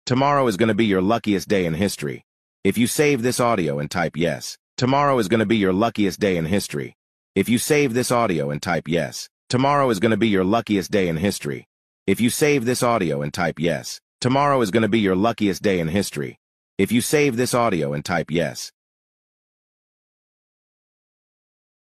tomorrow is going to be your luckiest day in history. If you save this audio and type yes, tomorrow is going to be your luckiest day in history. If you save this audio and type yes, tomorrow is going to be your luckiest day in history. If you save this audio and type yes, tomorrow is going to be your luckiest day in history. If you save this audio and type yes,